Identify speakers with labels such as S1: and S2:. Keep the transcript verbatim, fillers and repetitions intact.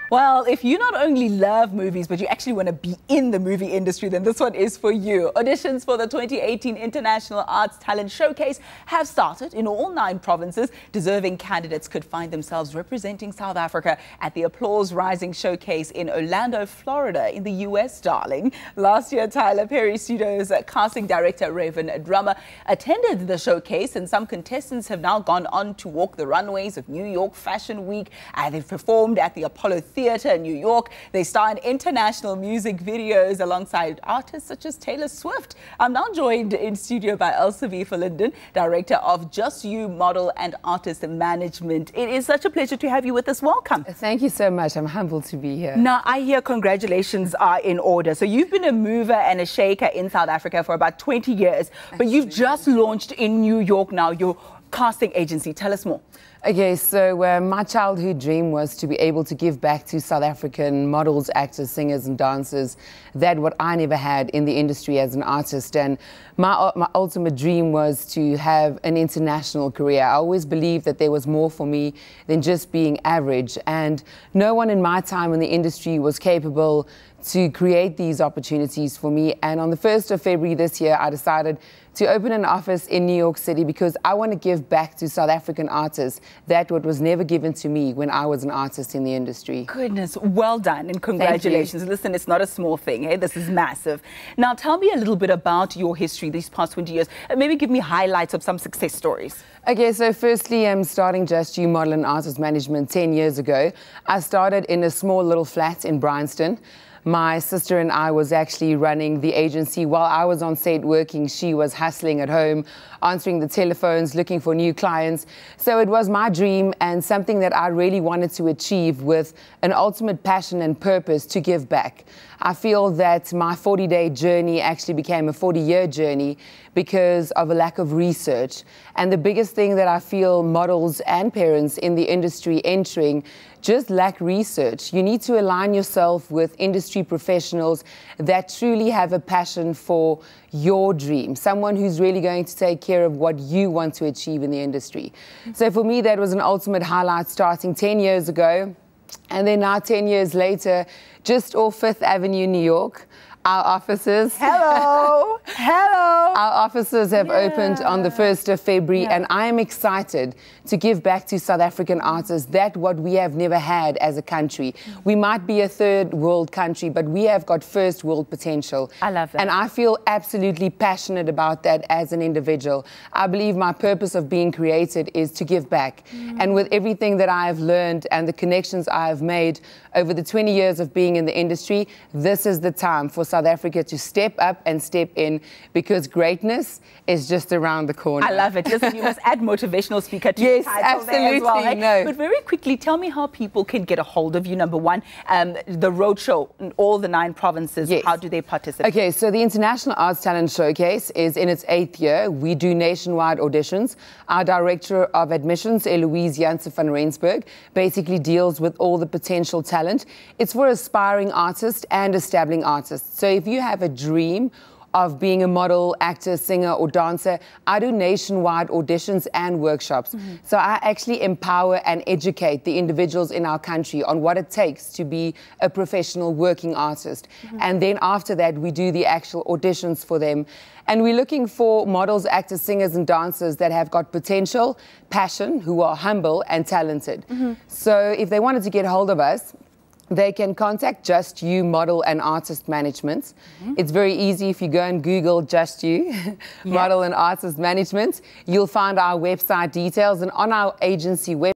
S1: Well, if you not only love movies, but you actually want to be in the movie industry, then this one is for you. Auditions for the twenty eighteen International Arts Talent Showcase have started in all nine provinces. Deserving candidates could find themselves representing South Africa at the Applause Rising Showcase in Orlando, Florida, in the U S, darling. Last year, Tyler Perry Studios casting director Raven Drummer attended the showcase, and some contestants have now gone on to walk the runways of New York Fashion Week. Uh, they've performed at the Apollo Theatre in New York. They star in international music videos alongside artists such as Taylor Swift. I'm now joined in studio by Elsubie Verlinden, director of Just You Model and Artist Management. It is such a pleasure to have you with us. Welcome.
S2: Thank you so much. I'm humbled to be here.
S1: Now, I hear congratulations are in order. So you've been a mover and a shaker in South Africa for about twenty years, but you've just launched in New York now, your casting agency. Tell us more.
S2: Okay, so uh, my childhood dream was to be able to give back to South African models, actors, singers and dancers that what I never had in the industry as an artist. And my, my ultimate dream was to have an international career. I always believed that there was more for me than just being average. And no one in my time in the industry was capable to create these opportunities for me. And on the first of February this year, I decided to open an office in New York City because I want to give back to South African artists that what was never given to me when I was an artist in the industry.
S1: Goodness, well done and congratulations. Listen, it's not a small thing, hey? This is massive. Now, tell me a little bit about your history these past twenty years, and maybe give me highlights of some success stories.
S2: Okay, so firstly, I'm starting Just You Model and Artist Management ten years ago. I started in a small little flat in Bryanston. My sister and I was actually running the agency. While I was on set working, she was hustling at home, answering the telephones, looking for new clients. So it was my dream and something that I really wanted to achieve with an ultimate passion and purpose to give back. I feel that my forty-day journey actually became a forty-year journey because of a lack of research. And the biggest thing that I feel models and parents in the industry entering just lack research. You need to align yourself with industry professionals that truly have a passion for your dream, someone who's really going to take care of what you want to achieve in the industry. So for me, that was an ultimate highlight starting ten years ago. And then now ten years later, just off Fifth Avenue, New York, our offices.
S1: Hello, hello.
S2: Our offices have
S1: yeah.
S2: opened on the first of February, yeah. and I am excited to give back to South African artists that what we have never had as a country. Mm. We might be a third world country, but we have got first world potential.
S1: I love that.
S2: And I feel absolutely passionate about that as an individual. I believe my purpose of being created is to give back. Mm. And with everything that I have learned and the connections I have made over the twenty years of being in the industry, this is the time for South Africa to step up and step in, because greatness is just around the corner.
S1: I love it. Listen, you must add motivational speaker to
S2: yes,
S1: your title
S2: absolutely,
S1: there as well. Hey?
S2: No.
S1: But very quickly, tell me how people can get a hold of you. Number one, um, the roadshow in all the nine provinces. Yes. How do they participate?
S2: Okay, so the International Arts Talent Showcase is in its eighth year. We do nationwide auditions. Our director of admissions, Eloise Janse van Rensburg, basically deals with all the potential talent. It's for aspiring artists and established artists. So if you have a dream of being a model, actor, singer or dancer, I do nationwide auditions and workshops. Mm-hmm. So I actually empower and educate the individuals in our country on what it takes to be a professional working artist. Mm-hmm. And then after that, we do the actual auditions for them. And we're looking for models, actors, singers and dancers that have got potential, passion, who are humble and talented. Mm-hmm. So if they wanted to get hold of us, they can contact Just You Model and Artist Management. Mm-hmm. It's very easy. If you go and Google Just You yeah. Model and Artist Management, you'll find our website details, and on our agency website,